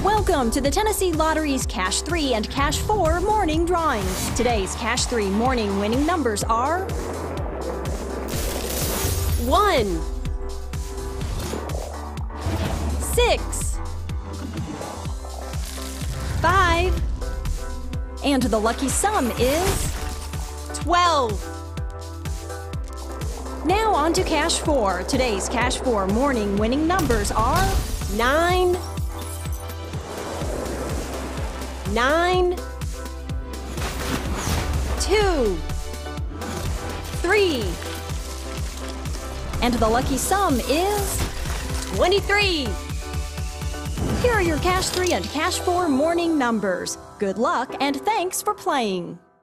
Welcome to the Tennessee Lottery's Cash 3 and Cash 4 morning drawings. Today's Cash 3 morning winning numbers are 1, 6, 5, and the lucky sum is 12. Now on to Cash 4. Today's Cash 4 morning winning numbers are 9, 9, 2, 3, and the lucky sum is 23. Here are your Cash 3 and Cash 4 morning numbers. Good luck and thanks for playing.